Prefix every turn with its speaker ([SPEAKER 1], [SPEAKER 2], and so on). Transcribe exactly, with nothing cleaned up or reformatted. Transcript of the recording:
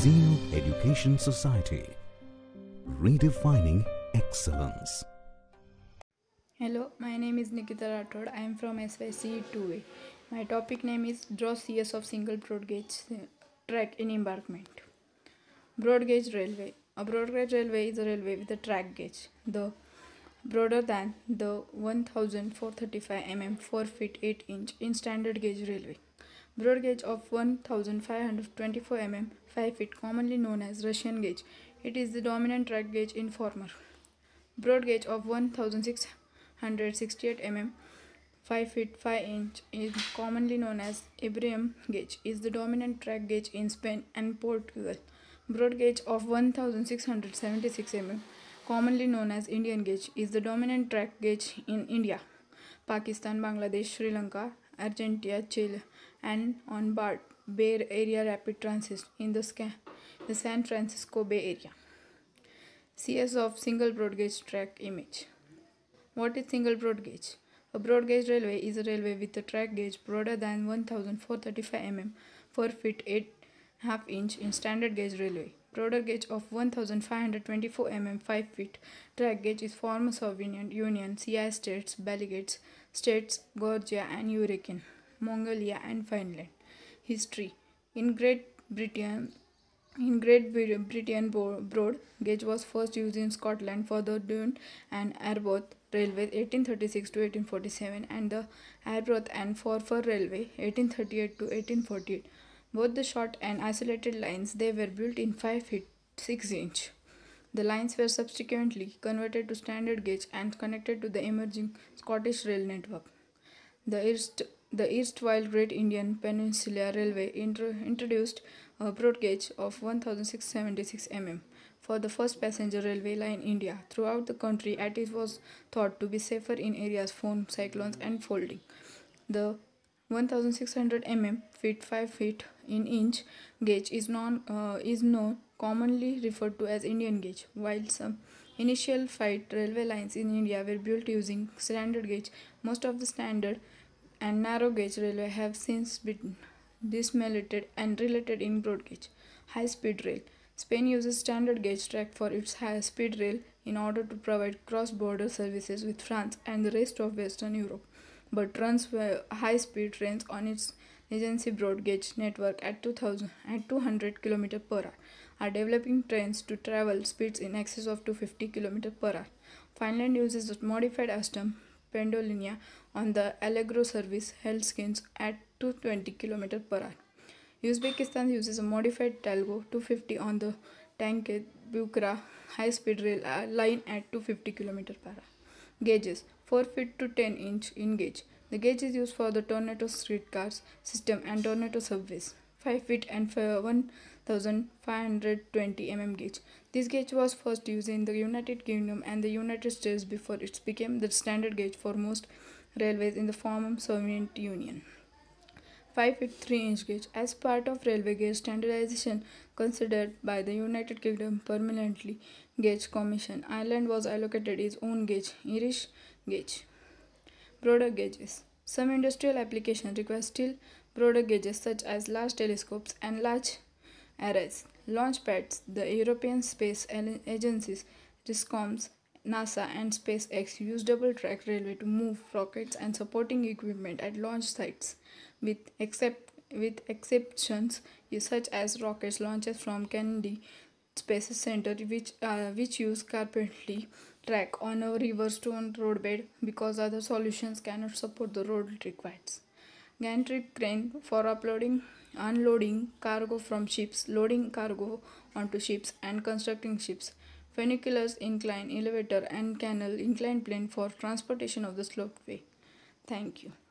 [SPEAKER 1] Zeno Education Society, redefining excellence.
[SPEAKER 2] Hello, my name is Nikita Rathod. I am from S Y C two A. My topic name is Draw C S of Single Broad Gauge Track in Embankment. Broad Gauge Railway. A broad gauge railway is a railway with a track gauge, the broader than the one thousand four hundred thirty-five millimeters four feet eight inch in standard gauge railway. Broad gauge of one thousand five hundred twenty-four millimeters five feet, commonly known as Russian gauge. It is the dominant track gauge in former. Broad gauge of one thousand six hundred sixty-eight millimeters five feet five inch is commonly known as Ibrahim gauge, is the dominant track gauge in Spain and Portugal. Broad gauge of one thousand six hundred seventy-six millimeters, commonly known as Indian gauge, is the dominant track gauge in India, Pakistan, Bangladesh, Sri Lanka, Argentina, Chile, and on Bart Bay Area Rapid Transit in the, Sca- the San Francisco Bay Area. C S of single broad gauge track image. What is single broad gauge? A broad gauge railway is a railway with a track gauge broader than one thousand four hundred thirty-five millimeters four feet eight half inch in standard gauge railway. Broader gauge of one thousand five hundred twenty-four millimeters five feet track gauge is former Soviet Union, C I states, Baltics states, Georgia and Ukraine, Mongolia and Finland. History. In Great Britain, in Great Britain, broad gauge was first used in Scotland for the Doon and Arbroath Railway eighteen thirty-six to eighteen forty-seven and the Arbroath and Forfar Railway eighteen thirty-eight to eighteen forty-eight. Both the short and isolated lines, they were built in five feet six inch. The lines were subsequently converted to standard gauge and connected to the emerging Scottish rail network. The erst, the erstwhile Great Indian Peninsula Railway intro, introduced a broad gauge of one thousand six hundred seventy-six millimeters for the first passenger railway line in India. Throughout the country, as it was thought to be safer in areas prone cyclones and folding. The one thousand six hundred millimeters feet five feet in inch gauge is non uh, is known commonly referred to as Indian gauge. While some initial freight railway lines in India were built using standard gauge, most of the standard and narrow gauge railway have since been dismantled and related in broad gauge. High speed rail. Spain uses standard gauge track for its high speed rail in order to provide cross border services with France and the rest of Western Europe, but runs high speed trains on its legacy broad gauge network at two thousand at two hundred kilometers per hour, are developing trains to travel speeds in excess of two hundred fifty kilometers per hour. Finland uses a modified Alstom Pendolinea on the Allegro service Helsinki at two hundred twenty kilometers per hour. Uzbekistan uses a modified Talgo two fifty on the Tanket Bukhara high-speed rail line at two hundred fifty kilometers per hour. Gauges. four feet to ten inch in gauge. The gauge is used for the Tornado streetcars system and Tornado subways. five feet and one thousand five hundred twenty millimeters gauge. This gauge was first used in the United Kingdom and the United States before it became the standard gauge for most railways in the former Soviet Union. five feet three inch gauge. As part of railway gauge standardization considered by the United Kingdom Permanently Gauge Commission, Ireland was allocated its own gauge, Irish gauge. Broader gauges. Some industrial applications require still broader gauges such as large telescopes and large arrays. Launch pads. The European Space Agencies, RISCOMS, NASA and SpaceX use double-track railway to move rockets and supporting equipment at launch sites, with except with exceptions such as rockets launches from Kennedy Space Center, which uh, which use carpentry track on a river stone roadbed because other solutions cannot support the road it requires. Gantry crane for uploading, unloading cargo from ships, loading cargo onto ships and constructing ships. Funiculars, incline elevator and canal inclined plane for transportation of the sloped way. Thank you.